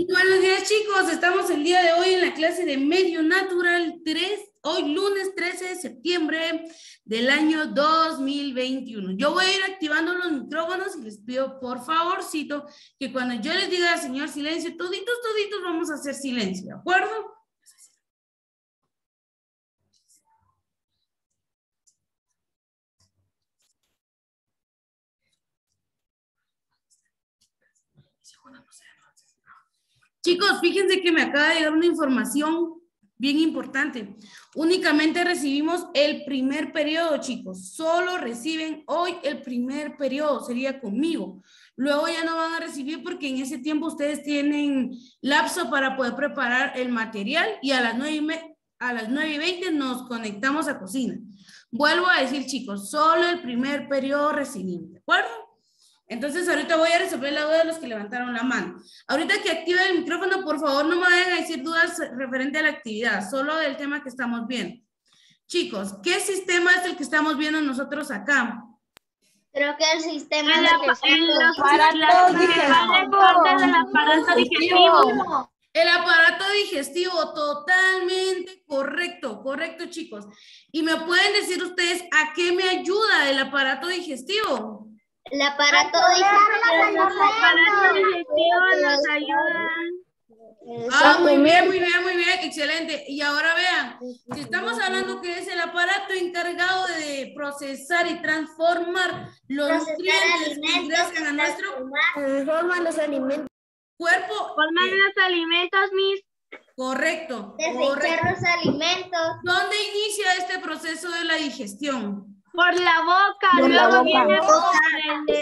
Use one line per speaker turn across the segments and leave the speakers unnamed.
Muy buenos días, chicos. Estamos el día de hoy en la clase de Medio Natural 3, hoy lunes 13 de septiembre del año 2021. Yo voy a ir activando los micrófonos y les pido por favorcito que cuando yo les diga, señor, silencio, toditos vamos a hacer silencio, ¿de acuerdo? Chicos, fíjense que me acaba de llegar una información bien importante. Únicamente recibimos el primer periodo, chicos. Solo reciben hoy el primer periodo, sería conmigo. Luego ya no van a recibir porque en ese tiempo ustedes tienen lapso para poder preparar el material y a las 9:20 nos conectamos a cocina. Vuelvo a decir, chicos, solo el primer periodo recibimos, ¿de acuerdo? Entonces ahorita voy a resolver la duda de los que levantaron la mano. Ahorita que activen el micrófono, por favor, no me vayan a decir dudas referente a la actividad, solo del tema que estamos viendo. Chicos, ¿qué sistema es el que estamos viendo nosotros acá?
Creo que el sistema
El aparato digestivo.
El aparato digestivo, totalmente correcto, correcto, chicos. ¿Y me pueden decir ustedes a qué me ayuda el aparato digestivo?
El aparato digestivo
nos ayuda.
Muy bien, excelente. Y ahora vean, si estamos hablando que es el aparato encargado de procesar y transformar los nutrientes que ingresan a nuestro
los alimentos.
cuerpo.
Forman los alimentos, mis.
Correcto.
Desechar los alimentos.
¿Dónde inicia este proceso de la digestión?
Por la boca,
Por
luego
la boca.
viene por el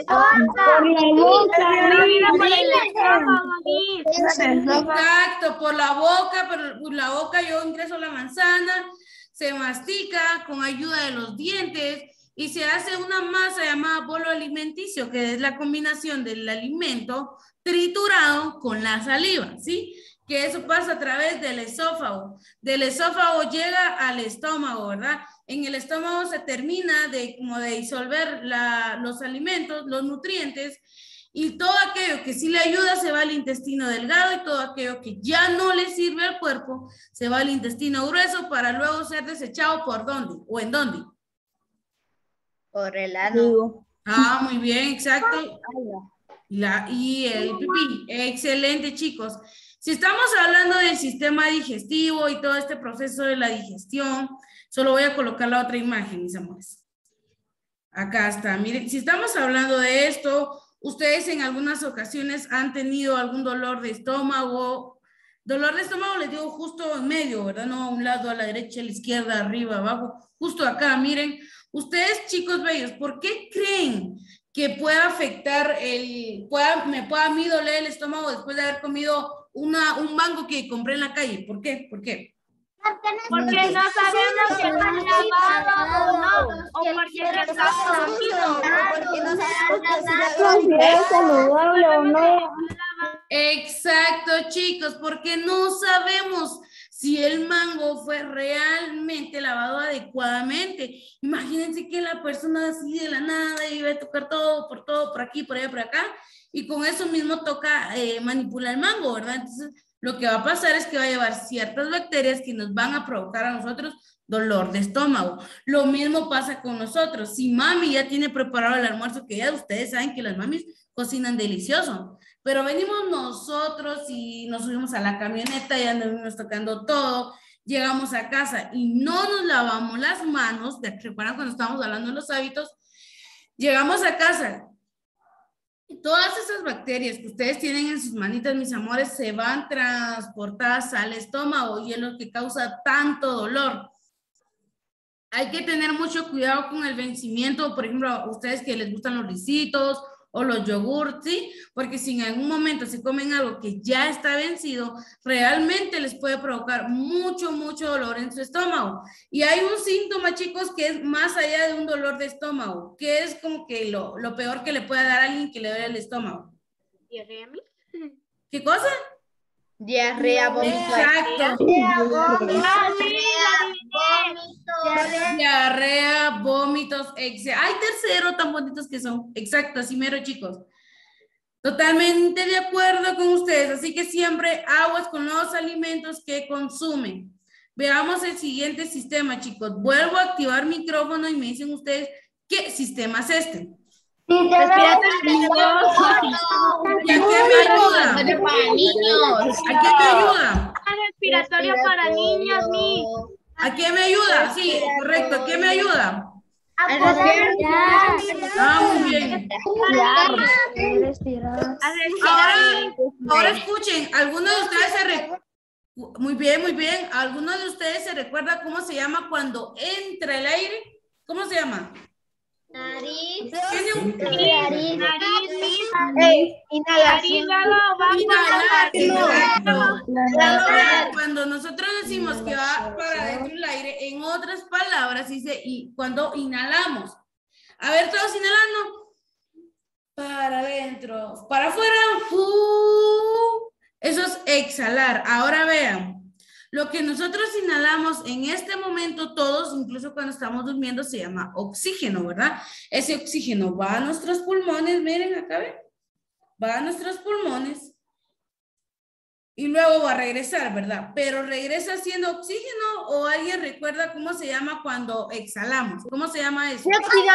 estómago.
Exacto, por la boca yo ingreso la manzana, se mastica con ayuda de los dientes y se hace una masa llamada bolo alimenticio, que es la combinación del alimento triturado con la saliva, ¿sí? Que eso pasa a través del esófago. Del esófago llega al estómago, ¿verdad? En el estómago se termina de disolver los alimentos, los nutrientes, y todo aquello que sí le ayuda se va al intestino delgado y todo aquello que ya no le sirve al cuerpo se va al intestino grueso para luego ser desechado ¿por dónde? ¿O en dónde?
Por el ano.
Muy bien, exacto. Y el pipí. Excelente, chicos. Si estamos hablando del sistema digestivo y todo este proceso de la digestión, solo voy a colocar la otra imagen, mis amores. Acá está. Miren, si estamos hablando de esto, ustedes en algunas ocasiones han tenido algún dolor de estómago. Dolor de estómago les digo justo en medio, ¿verdad? No a un lado, a la derecha, a la izquierda, arriba, abajo. Justo acá, miren. Ustedes, chicos bellos, ¿por qué creen que pueda afectar me pueda a mí doler el estómago después de haber comido un mango que compré en la calle? ¿Por qué? ¿Por qué?
Porque no sabemos si está lavado o no, o porque no está cocido.
Porque no sabemos si es saludable o no.
Exacto, chicos, porque no sabemos si el mango fue realmente lavado adecuadamente. Imagínense que la persona así de la nada iba a tocar todo, por aquí, por allá, por acá, y con eso mismo toca manipular el mango, ¿verdad? Entonces, lo que va a pasar es que va a llevar ciertas bacterias que nos van a provocar a nosotros dolor de estómago. Lo mismo pasa con nosotros. Si mami ya tiene preparado el almuerzo, que ya ustedes saben que las mamis cocinan delicioso, pero venimos nosotros y nos subimos a la camioneta y andamos tocando todo, llegamos a casa y no nos lavamos las manos, recuerdan cuando estábamos hablando de los hábitos, llegamos a casa. Todas esas bacterias que ustedes tienen en sus manitas, mis amores, se van transportadas al estómago y es lo que causa tanto dolor. Hay que tener mucho cuidado con el vencimiento, por ejemplo, a ustedes que les gustan los risitos o los yogurts, ¿sí? Porque si en algún momento se comen algo que ya está vencido, realmente les puede provocar mucho dolor en su estómago. Y hay un síntoma, chicos, que es más allá de un dolor de estómago, que es como que lo peor que le puede dar a alguien que le duele el estómago.
¿Diarrea?
¿Qué cosa?
Diarrea, vómito.
Exacto. Diarrea, vómitos, hay tercero tan bonitos que son. Exacto, así mero, chicos. Totalmente de acuerdo con ustedes. sí que siempre aguas con los alimentos que consumen. Veamos el siguiente sistema, chicos. Vuelvo a activar micrófono y me dicen ustedes qué sistema es este. ¿Y a qué me ayuda?
Para niños.
¿A qué me ayuda?
Respiratorio para niños, mi.
¿A qué me ayuda? Sí, correcto. ¿A qué me ayuda? Muy bien. Ahora escuchen, ¿alguno de ustedes se recuerda? Muy bien, muy bien. ¿Alguno de ustedes se recuerda cómo se llama cuando entra el aire? ¿Cómo se llama?
Nariz.
Inhalación.
Cuando nosotros decimos que va para adentro el aire, en otras palabras dice y cuando inhalamos. A ver, todos inhalando. Para adentro, para afuera. Eso es exhalar. Ahora vean. Lo que nosotros inhalamos en este momento, todos, incluso cuando estamos durmiendo, se llama oxígeno, ¿verdad? Ese oxígeno va a nuestros pulmones, miren acá, ¿ven? Va a nuestros pulmones y luego va a regresar, ¿verdad? Pero regresa siendo oxígeno o alguien recuerda cómo se llama cuando exhalamos. ¿Cómo se llama eso? Dióxido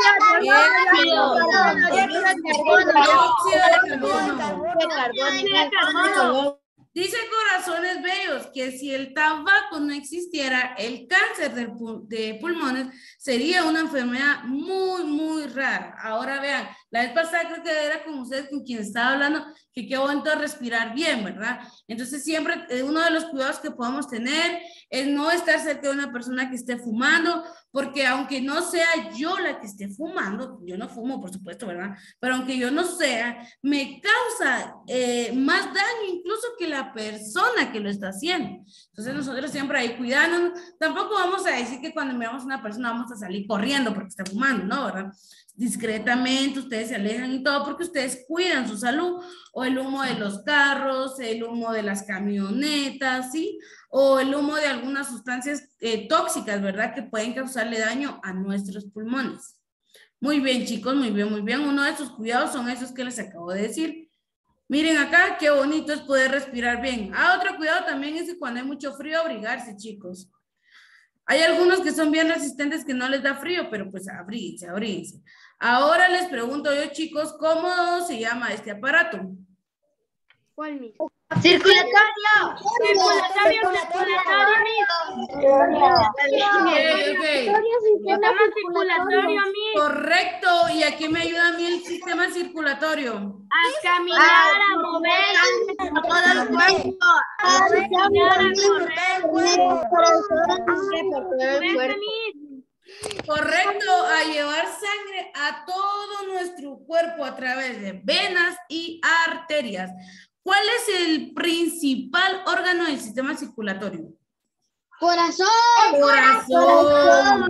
de carbono. Dice Corazones Bellos que si el tabaco no existiera, el cáncer de pulmones sería una enfermedad muy, muy rara. Ahora vean, la vez pasada creo que era con ustedes con quien estaba hablando que qué bonito respirar bien, ¿verdad? Entonces siempre uno de los cuidados que podemos tener es no estar cerca de una persona que esté fumando, porque aunque no sea yo la que esté fumando, yo no fumo, por supuesto, ¿verdad? Pero aunque yo no sea, me causa más daño incluso que la persona que lo está haciendo. Entonces nosotros siempre ahí cuidándonos. Tampoco vamos a decir que cuando miramos a una persona vamos a salir corriendo porque está fumando, ¿no? ¿Verdad? Discretamente ustedes se alejan y todo porque ustedes cuidan su salud, o el humo de los carros, el humo de las camionetas, ¿sí? O el humo de algunas sustancias tóxicas, ¿verdad? Que pueden causarle daño a nuestros pulmones. Muy bien, chicos, muy bien, muy bien. Uno de esos cuidados son esos que les acabo de decir. Miren acá, qué bonito es poder respirar bien. Otro cuidado también es que cuando hay mucho frío, abrigarse, chicos. Hay algunos que son bien resistentes que no les da frío, pero pues abríguense, abríguense. Ahora les pregunto yo, chicos, ¿cómo se llama este aparato?
¿Cuál, mi?
Circulatorio.
Sistema circulatorio, mi.
Correcto. ¿Y a qué me ayuda a mí el sistema circulatorio?
A caminar, a mover.
A todo el cuerpo.
A caminar, a correr.
Correcto, a llevar sangre a todo nuestro cuerpo a través de venas y arterias. ¿Cuál es el principal órgano del sistema circulatorio?
Corazón.
Corazón.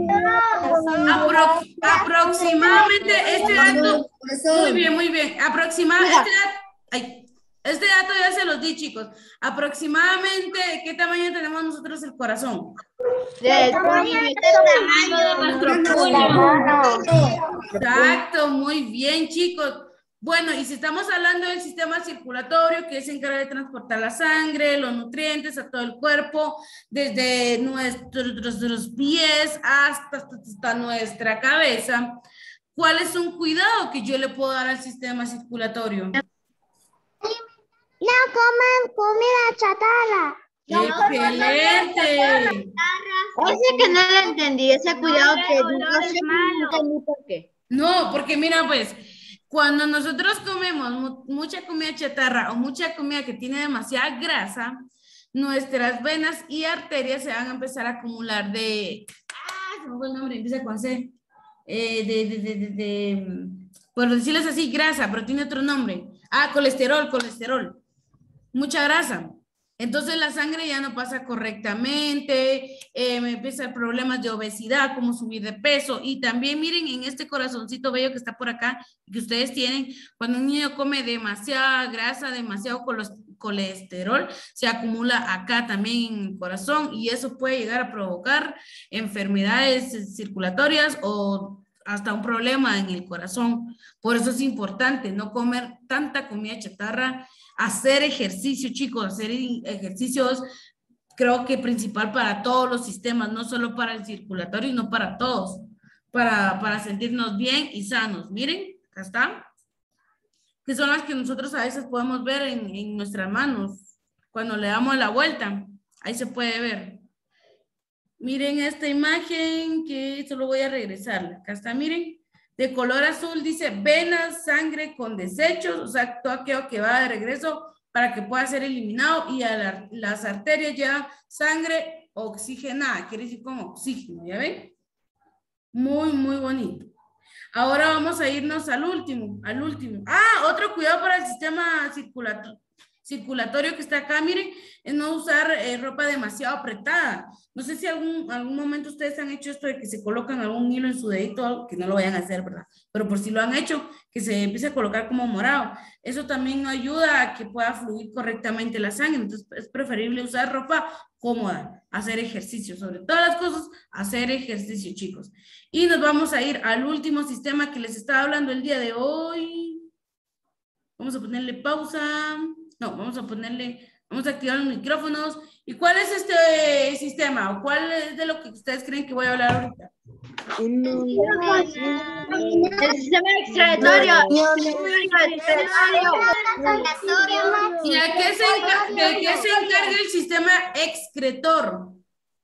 Aproximadamente este dato. Muy bien, muy bien. Aproximadamente este dato ya se los di, chicos. Aproximadamente, ¿qué tamaño tenemos nosotros el corazón?
Del tamaño de nuestro puño.
Exacto, muy bien, chicos. Bueno, y si estamos hablando del sistema circulatorio, que se encarga de transportar la sangre, los nutrientes a todo el cuerpo, desde nuestros pies hasta nuestra cabeza, ¿cuál es un cuidado que yo le puedo dar al sistema circulatorio?
No coman comida chatarra.
¡Excelente!
Ese que no lo entendí, ese cuidado que no sé por qué.
No, porque mira, pues, cuando nosotros comemos mucha comida chatarra o mucha comida que tiene demasiada grasa, nuestras venas y arterias se van a empezar a acumular de... se me fue el nombre, empieza con C. Por decirles así, grasa, pero tiene otro nombre. Colesterol. Mucha grasa. Entonces la sangre ya no pasa correctamente, me empiezan problemas de obesidad, como subir de peso. Y también miren en este corazoncito bello que está por acá, que ustedes tienen, cuando un niño come demasiada grasa, demasiado colesterol, se acumula acá también en el corazón y eso puede llegar a provocar enfermedades circulatorias o hasta un problema en el corazón. Por eso es importante no comer tanta comida chatarra Hacer ejercicio, chicos, hacer ejercicios, creo que principal para todos los sistemas, no solo para el circulatorio, sino para todos, para sentirnos bien y sanos. Miren, acá está. Que son las que nosotros a veces podemos ver en nuestras manos. Cuando le damos la vuelta, ahí se puede ver. Miren esta imagen que solo voy a regresar. Acá está, miren. De color azul dice venas, sangre con desechos, o sea, todo aquello que va de regreso para que pueda ser eliminado, y a las arterias llevan sangre oxigenada, quiere decir con oxígeno, ¿ya ven? Muy, muy bonito. Ahora vamos a irnos al último. Ah, otro cuidado para el sistema circulatorio que está acá, miren, es no usar ropa demasiado apretada. No sé si algún momento ustedes han hecho esto de que se colocan algún hilo en su dedito, que no lo vayan a hacer, ¿verdad? Pero por si lo han hecho, que se empiece a colocar como morado. Eso también no ayuda a que pueda fluir correctamente la sangre. Entonces es preferible usar ropa cómoda, hacer ejercicio. Sobre todas las cosas, hacer ejercicio, chicos. Y nos vamos a ir al último sistema que les estaba hablando el día de hoy. Vamos a ponerle pausa. No, vamos a activar los micrófonos. ¿Y cuál es este sistema? ¿O cuál es de lo que ustedes creen que voy a hablar ahorita?
El sistema excretorio.
¿Y de qué se encarga el sistema excretor?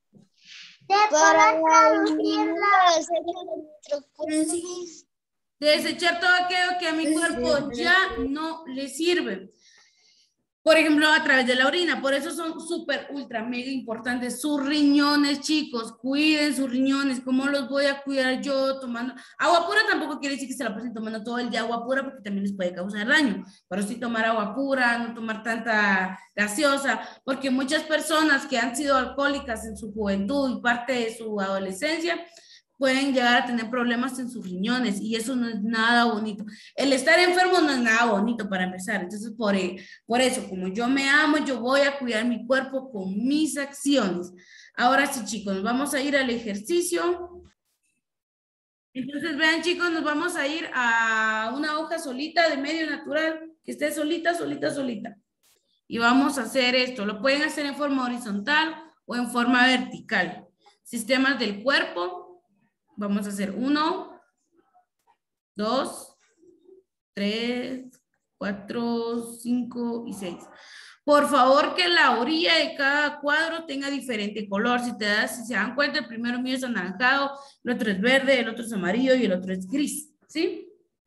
De desechar todo aquello que a mi cuerpo ya no le sirve. Por ejemplo, a través de la orina. Por eso son súper, ultra, mega importantes sus riñones, chicos. Cuiden sus riñones. ¿Cómo los voy a cuidar yo? Tomando agua pura. Tampoco quiere decir que se la pasen tomando todo el día agua pura, porque también les puede causar daño. Pero sí tomar agua pura, no tomar tanta gaseosa, porque muchas personas que han sido alcohólicas en su juventud y parte de su adolescencia pueden llegar a tener problemas en sus riñones, y eso no es nada bonito. El estar enfermo no es nada bonito para empezar. Entonces, por eso, como yo me amo, yo voy a cuidar mi cuerpo con mis acciones. Ahora sí, chicos, nos vamos a ir al ejercicio. Entonces, vean, chicos, nos vamos a ir a una hoja solita de medio natural, que esté solita. Y vamos a hacer esto. Lo pueden hacer en forma horizontal o en forma vertical. Sistemas del cuerpo. Vamos a hacer 1, 2, 3, 4, 5 y 6. Por favor, que la orilla de cada cuadro tenga diferente color. Si se dan cuenta, el primero mío es anaranjado, el otro es verde, el otro es amarillo y el otro es gris, ¿sí?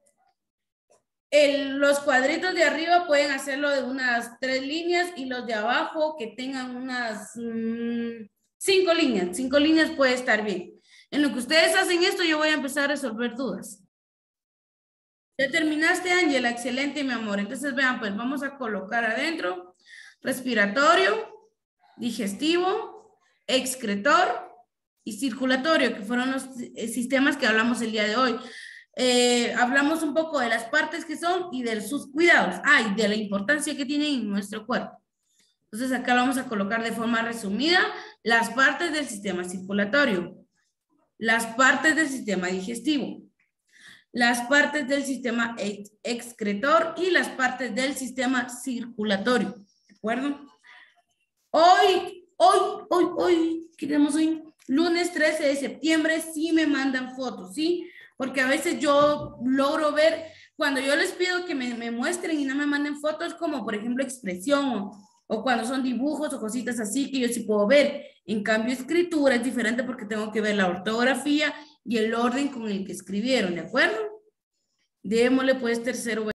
Los cuadritos de arriba pueden hacerlo de unas 3 líneas, y los de abajo que tengan unas 5 líneas. 5 líneas puede estar bien. En lo que ustedes hacen esto, yo voy a empezar a resolver dudas. ¿Ya terminaste, Ángela? Excelente, mi amor. Entonces, vean, pues vamos a colocar adentro respiratorio, digestivo, excretor y circulatorio, que fueron los sistemas que hablamos el día de hoy. Hablamos un poco de las partes que son y de sus cuidados. Y de la importancia que tienen en nuestro cuerpo. Entonces, acá vamos a colocar de forma resumida las partes del sistema circulatorio, las partes del sistema digestivo, las partes del sistema excretor y las partes del sistema circulatorio. ¿De acuerdo? Hoy, ¿qué tenemos hoy? Lunes 13 de septiembre, sí me mandan fotos, ¿sí? Porque a veces yo logro ver, cuando yo les pido que me muestren y no me manden fotos, como por ejemplo expresión o cuando son dibujos o cositas así, que yo sí puedo ver. En cambio, escritura es diferente porque tengo que ver la ortografía y el orden con el que escribieron, ¿de acuerdo? Démosle pues tercero.